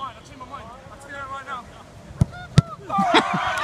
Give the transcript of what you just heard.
mind. I'll change my mind. I'll tell you that right now.